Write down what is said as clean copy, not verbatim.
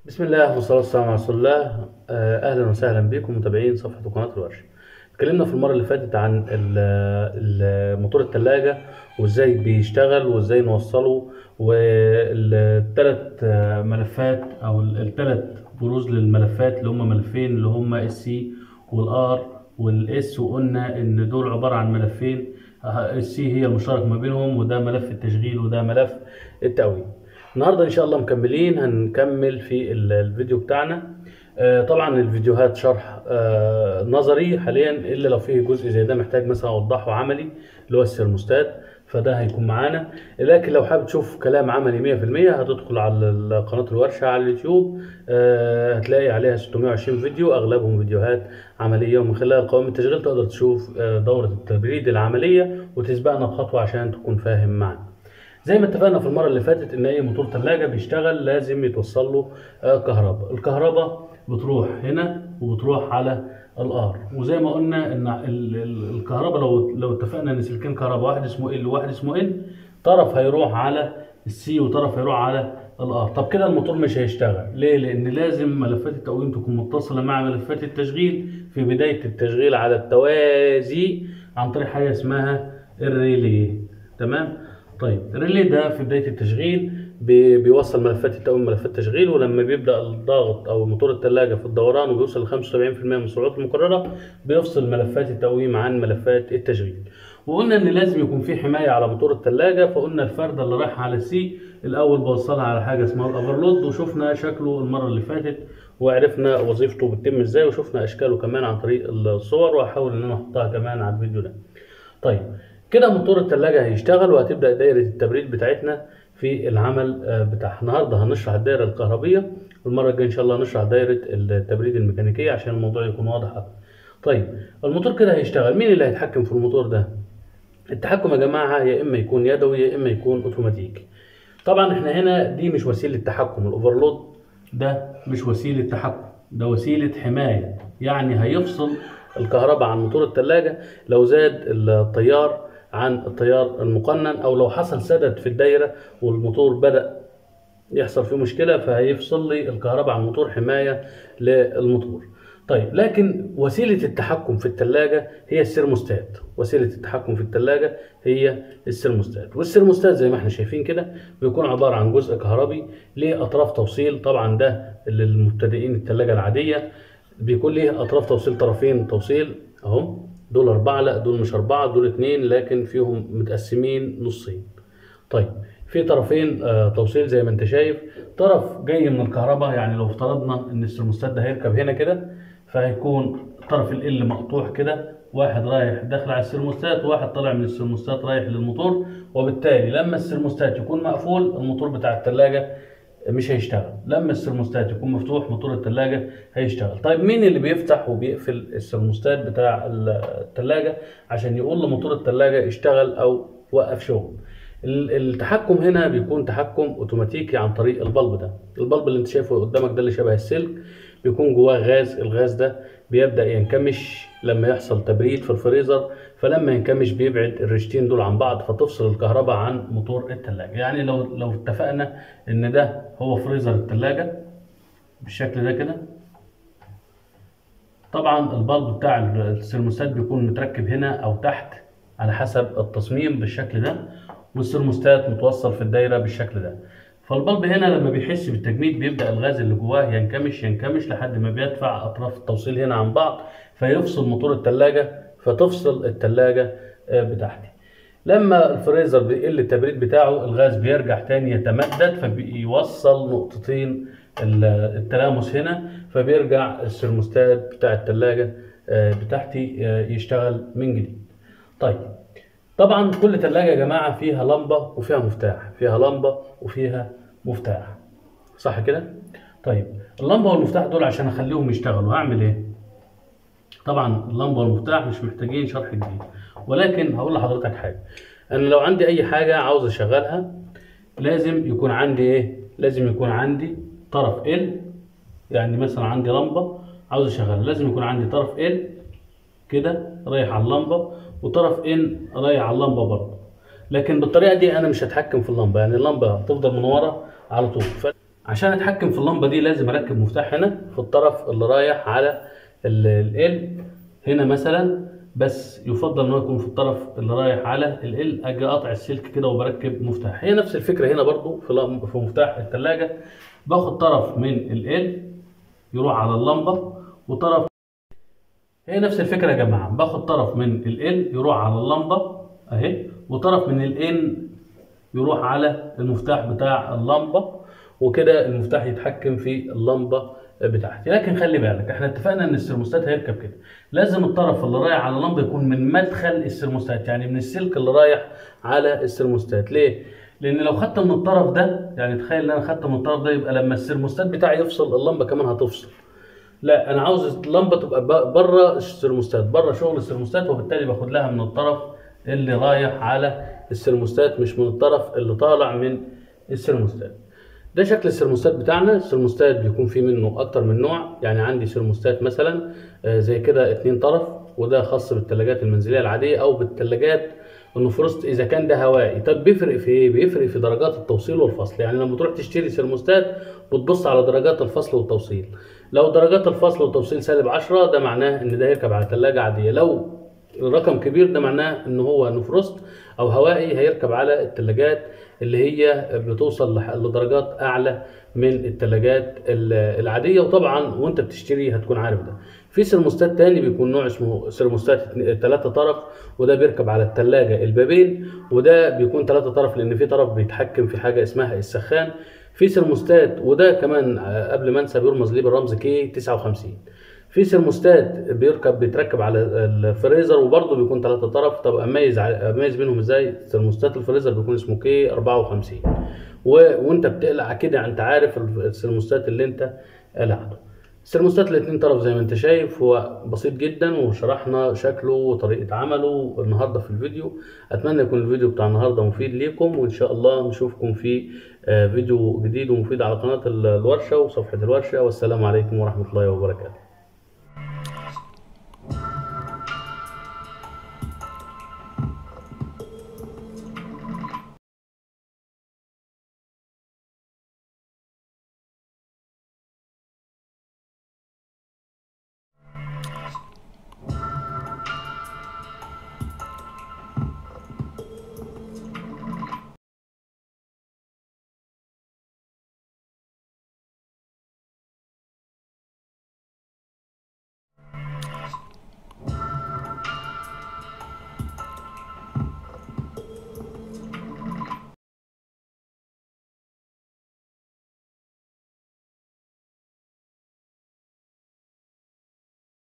بسم الله والصلاة والسلام على رسول الله. أهلا وسهلا بكم متابعين صفحة قناة الورش. اتكلمنا في المرة اللي فاتت عن موتور الثلاجة وازاي بيشتغل وازاي نوصله، والثلاث ملفات أو الثلاث بروز للملفات اللي هم ملفين اللي هم السي والار والاس، وقلنا ان دول عبارة عن ملفين. السي هي المشترك ما بينهم، وده ملف التشغيل وده ملف التقويم. النهارده ان شاء الله مكملين، هنكمل في الفيديو بتاعنا. طبعا الفيديوهات شرح نظري حاليا، الا لو فيه جزء زي ده محتاج مثلا اوضحه عملي اللي هو السيرموستات، فده هيكون معانا. لكن لو حابب تشوف كلام عملي 100% هتدخل على قناة الورشة على اليوتيوب، هتلاقي عليها 620 فيديو اغلبهم فيديوهات عملية، ومن خلال قوائم التشغيل تقدر تشوف دورة التبريد العملية وتسبقنا بخطوة عشان تكون فاهم معنا. زي ما اتفقنا في المرة اللي فاتت ان اي موتور ثلاجة بيشتغل لازم يتوصل له كهرباء. الكهرباء بتروح هنا وبتروح على الار، وزي ما قلنا ان الكهرباء لو اتفقنا ان سلكين كهرباء، واحد اسمه ال وواحد اسمه ان، طرف هيروح على السي وطرف هيروح على الار. طب كده الموتور مش هيشتغل ليه؟ لان لازم ملفات التقويم تكون متصلة مع ملفات التشغيل في بداية التشغيل على التوازي عن طريق حاجة اسمها الريلي. تمام. طيب الريلي ده في بداية التشغيل بيوصل ملفات التقويم ملفات تشغيل، ولما بيبدأ الضغط أو موتور الثلاجة في الدوران وبيوصل ل 75% من السرعات المقررة بيفصل ملفات التقويم عن ملفات التشغيل. وقلنا إن لازم يكون في حماية على موتور الثلاجة، فقلنا الفردة اللي رايحة على سي الأول بوصلها على حاجة اسمها الأوفرلود، وشفنا شكله المرة اللي فاتت وعرفنا وظيفته بتتم ازاي، وشفنا أشكاله كمان عن طريق الصور، وهحاول إن أنا أحطها كمان على الفيديو ده. طيب كده موتور الثلاجة هيشتغل وهتبدأ دايرة التبريد بتاعتنا في العمل بتاعها. النهارده هنشرح الدايرة الكهربية، والمرة الجاية إن شاء الله هنشرح دايرة التبريد الميكانيكية عشان الموضوع يكون واضح أكتر. طيب الموتور كده هيشتغل، مين اللي هيتحكم في الموتور ده؟ التحكم يا جماعة يا إما يكون يدوي يا إما يكون أوتوماتيكي. طبعا إحنا هنا دي مش وسيلة تحكم، الأوفرلود ده مش وسيلة تحكم، ده وسيلة حماية. يعني هيفصل الكهرباء عن موتور الثلاجة لو زاد التيار عن التيار المقنن، او لو حصل سدد في الدايره والموتور بدأ يحصل فيه مشكله، فهيفصل لي الكهرباء عن الموتور حمايه للموتور. طيب لكن وسيله التحكم في الثلاجه هي السيرموستات، وسيله التحكم في الثلاجه هي السيرموستات. والسيرموستات زي ما احنا شايفين كده بيكون عباره عن جزء كهربي ليه اطراف توصيل. طبعا ده للمبتدئين الثلاجه العاديه بيكون ليه اطراف توصيل، طرفين توصيل اهم، دول 4، لا دول مش 4، دول 2، لكن فيهم متقسمين نصين. طيب في طرفين توصيل زي ما انت شايف، طرف جاي من الكهرباء. يعني لو افترضنا ان السيرموستات ده هيركب هنا كده، فهيكون طرف ال مقطوع كده، واحد رايح داخل على السيرموستات وواحد طالع من السيرموستات رايح للموتور، وبالتالي لما السيرموستات يكون مقفول الموتور بتاع الثلاجة مش هيشتغل، لما السيرموستات يكون مفتوح موتور الثلاجة هيشتغل. طيب مين اللي بيفتح وبيقفل السيرموستات بتاع الثلاجة عشان يقول لموتور الثلاجة اشتغل او وقف شغل؟ التحكم هنا بيكون تحكم اوتوماتيكي عن طريق البلب ده. البلب اللي انت شايفه قدامك ده اللي شبه السلك بيكون جواه غاز، الغاز ده بيبدأ ينكمش لما يحصل تبريد في الفريزر، فلما ينكمش بيبعد الريشتين دول عن بعض فتفصل الكهرباء عن موتور الثلاجة. يعني لو اتفقنا ان ده هو فريزر الثلاجة بالشكل ده كده، طبعا البلب بتاع السيرموستات بيكون متركب هنا او تحت على حسب التصميم بالشكل ده، والسيرموستات متوصل في الدايره بالشكل ده. فالبلب هنا لما بيحس بالتجميد بيبدا الغاز اللي جواه ينكمش لحد ما بيدفع اطراف التوصيل هنا عن بعض فيفصل موتور الثلاجه، فتفصل الثلاجه بتاعتي. لما الفريزر بيقل التبريد بتاعه الغاز بيرجع تاني يتمدد فبيوصل نقطتين التلامس هنا، فبيرجع السيرموستات بتاع الثلاجة بتاعتي يشتغل من جديد. طيب طبعا كل ثلاجة يا جماعة فيها لمبة وفيها مفتاح، فيها لمبة وفيها مفتاح، صح كده؟ طيب اللمبة والمفتاح دول عشان اخليهم يشتغلوا هعمل ايه؟ طبعا اللمبة والمفتاح مش محتاجين شرح جديد، ولكن هقول لحضرتك حاجة. انا لو عندي اي حاجة عاوز اشغلها لازم يكون عندي ايه؟ لازم يكون عندي طرف ال، يعني مثلا عندي لمبة عاوز اشغلها لازم يكون عندي طرف ال كده رايح على اللمبة، وطرف ان رايح على اللمبة برضه. لكن بالطريقة دي انا مش هتحكم في اللمبة، يعني اللمبة هتفضل منورة على طول. عشان اتحكم في اللمبه دي لازم اركب مفتاح هنا في الطرف اللي رايح على ال هنا مثلا، بس يفضل انه يكون في الطرف اللي رايح على ال اجي اقطع السلك كده وبركب مفتاح. هي نفس الفكره هنا برضو في مفتاح الثلاجه، باخد طرف من ال يروح على اللمبه، وطرف، هي نفس الفكره يا جماعه، باخد طرف من ال يروح على اللمبه اهي، وطرف من الان يروح على المفتاح بتاع اللمبه، وكده المفتاح يتحكم في اللمبه بتاعتي. لكن خلي بالك احنا اتفقنا ان السيرموستات هيركب كده، لازم الطرف اللي رايح على اللمبه يكون من مدخل السيرموستات، يعني من السلك اللي رايح على السيرموستات. ليه؟ لان لو خدت من الطرف ده، يعني تخيل ان انا خدت من الطرف ده، يبقى لما السيرموستات بتاعي يفصل اللمبه كمان هتفصل. لا، انا عاوز اللمبه تبقى بره السيرموستات، بره شغل السيرموستات، وبالتالي باخد لها من الطرف اللي رايح على السيرموستات، مش من الطرف اللي طالع من السيرموستات. ده شكل السيرموستات بتاعنا. السيرموستات بيكون في منه اكتر من نوع، يعني عندي سيرموستات مثلا زي كده 2 طرف، وده خاص بالثلاجات المنزليه العاديه او بالثلاجات النفروست اذا كان ده هوائي. طب بيفرق في ايه؟ بيفرق في درجات التوصيل والفصل. يعني لما تروح تشتري سيرموستات بتبص على درجات الفصل والتوصيل. لو درجات الفصل والتوصيل -10 ده معناه ان ده يركب على ثلاجه عاديه. لو الرقم كبير ده معناه ان هو نفروست او هوائي، هيركب على الثلاجات اللي هي بتوصل لدرجات اعلى من الثلاجات العاديه. وطبعا وانت بتشتري هتكون عارف ده. في سيرموستات تاني بيكون نوع اسمه سيرموستات 3 طرف، وده بيركب على الثلاجه البابين، وده بيكون 3 طرف لان في طرف بيتحكم في حاجه اسمها السخان. في سيرموستات، وده كمان قبل ما انسى بيرمز ليه بالرمز كي 59. في سيرموستات بيتركب على الفريزر، وبرضه بيكون 3 طرف. طب اميز بينهم ازاي؟ سيرموستات الفريزر بيكون اسمه كي 54، وانت بتقلع كده انت عارف السيرموستات اللي انت قلعته. السيرموستات الاتنين طرف زي ما انت شايف هو بسيط جدا، وشرحنا شكله وطريقة عمله النهاردة في الفيديو. اتمنى يكون الفيديو بتاع النهاردة مفيد ليكم، وان شاء الله نشوفكم في فيديو جديد ومفيد على قناة الورشة وصفحة الورشة. والسلام عليكم ورحمة الله وبركاته.